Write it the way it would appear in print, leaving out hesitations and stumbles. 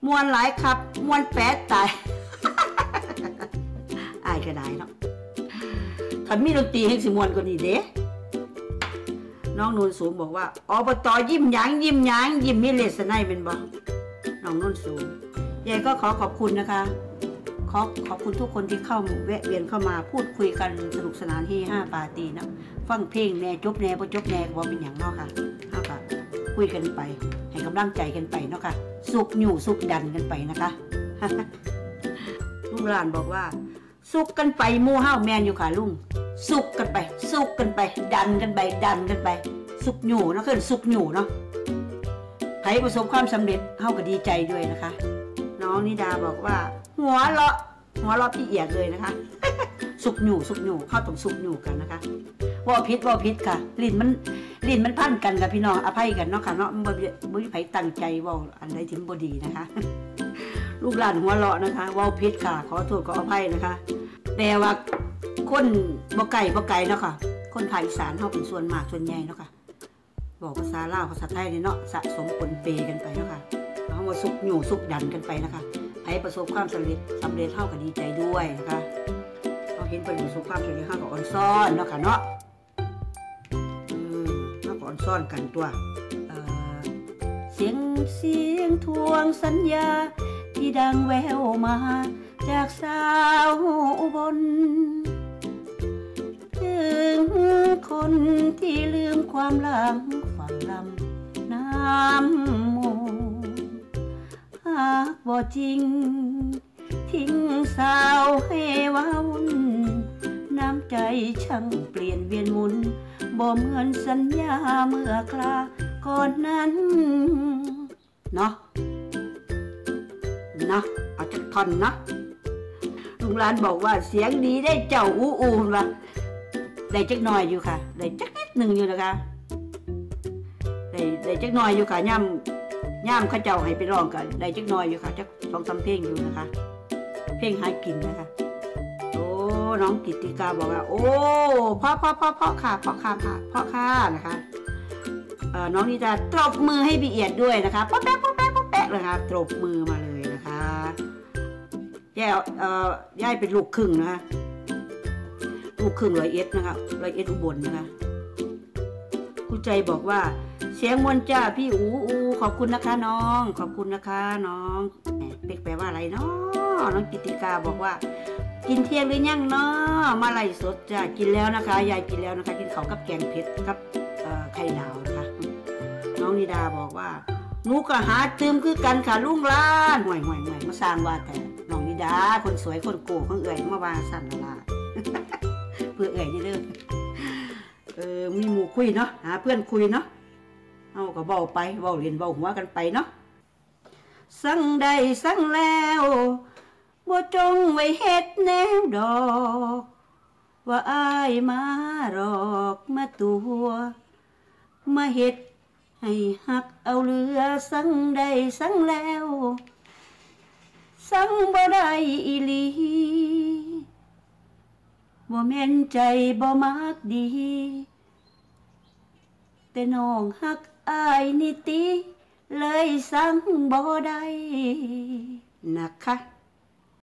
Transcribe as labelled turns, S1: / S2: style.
S1: มวนหลายครับมวนแปดตายอายก็ได้เนาะขันมีดนตรีให้สิมวนกว่านี้เด้น้องนูนสูงบอกว่าอบต.ยิ้มหยางยิ้มหยางยิ้มมีเลสไนเป็นบ่น้องนูนสูงยายก็ขอขอบคุณนะคะขอบคุณทุกคนที่เข้าแวะเวียนเข้ามาพูดคุยกันสนุกสนานที่5ปาร์ตี้นะฟังเพลงแน่จบแน่พอจบแน่ก็เป็นอย่างเนาะค่ะเอาค่ะคุยกันไปให้กำลังใจกันไปเนาะค่ะสุกอยู่สุกดันกันไปนะคะลุงหลานบอกว่าสุกกันไปหมู่เฮาแมนอยู่ค่ะลุงสุกกันไปสุกกันไปดันกันไปดันกันไปสุกอยู่เนาะคือสุกอยู่เนาะใครประสบความสำเร็จเฮาก็ดีใจด้วยนะคะน้องนิดาบอกว่าหัวเราะพี่เอียดเลยนะคะสุกอยู่เข้าต้องสุกอยู่กันนะคะว่าพิษค่ะลิ้นมันพันกันกับพี่น้องอภัยกันเนาะค่ะเนาะบ่มีไผตั้งใจว่าอันใดที่บ่ดีนะคะลูกหลานหัวเราะนะคะว่าพิษค่ะขอโทษขออภัยนะคะแต่ว่าคนบ่ไก่เนาะค่ะคนภาคอีสานเฮาเป็นส่วนมากส่วนใหญ่เนาะค่ะบอกภาษาลาวภาษาไทยนี่เนาะสะสมปนเปกันไปเนาะค่ะเฮามาสุกอยู่สุกดันกันไปนะคะให้ประสบความสำเร็จเท่ากับดีใจด้วยนะคะเราเห็นประสบความสำเร็จเท่ากับอ่อนซ่อนเนาะค่ะเนาะเท่ากับอ่อนซ่อนกันตัวเสียงทวงสัญญาที่ดังแววมาจากสาวอุบลถึงคนที่ลืมความหลังฝั่งลำน้ำมูหากบ่จริงทิ้งสาวให้ว้าวุ่นน้ำใจช่างเปลี่ยนเวียนหมุนบ่เหมือนสัญญาเมื่อคราก่อนนั้นเนาะเอาจักท่อนเนาะลุงหลานบอกว่าเสียงดีได้เจ้าอู้ว่ะได้จักหน่อยอยู่ค่ะได้จักนิดหนึ่งอยู่นะคะได้จักหน่อยอยู่ค่ะย่ำข้าเจ้าให้ไปร้องกันได้จักหน่อยอยู่ค่ะจัก2-3เพลงอยู่นะคะเพลงหากินนะคะโอ้น้องกิตติกาบอกว่าโอ้พ่อค่ะนะคะน้องนิดาตบมือให้พี่เอียดด้วยนะคะป๊อแป๊ะนะคะตบมือมาเลยนะคะย่ายเป็นลูกครึ่งนะคะลูกครึ่ง101นะคะ101อุบลนะคะผู้ใจบอกว่าเสียงมวลจ้าพี่อูขอบคุณนะคะน้องขอบคุณนะคะน้องเป็กแปลว่าอะไรเนาะน้องกิติกาบอกว่ากินเที่ยงหรือยังเนาะมาไล่สดจ้ากินแล้วนะคะยายกินแล้วนะคะกินข้าวกับแกงเผ็ดกับไข่ดาวนะคะน้องนิดาบอกว่าหนูก็หาตืมคือกันค่ะลุงล้านห่วยมาสร้างว่าแต่น้องนิดาคนสวยคนโก้ของเอ๋ยมาวางสั่นละเพื่อเอ๋ยนี่เด้อมีหมู่คุยเนาะหาเพื่อนคุยเนาะเอาก็เว้าไปเว้าเรียนเว้าหัวกันไปเนาะสั่งได้สั่งแล้วบ่จงไว้เฮ็ดแนวดอกว่าอายมาหลอกมาตัวมาเฮ็ดให้หักเอาเรือสั่งได้สั่งแล้วสั่งบ่ได้อีหลีบ่แม่นใจบ่มักดีแต่น้องหักอายนิติเลยสั่งบ่ได้นะคะ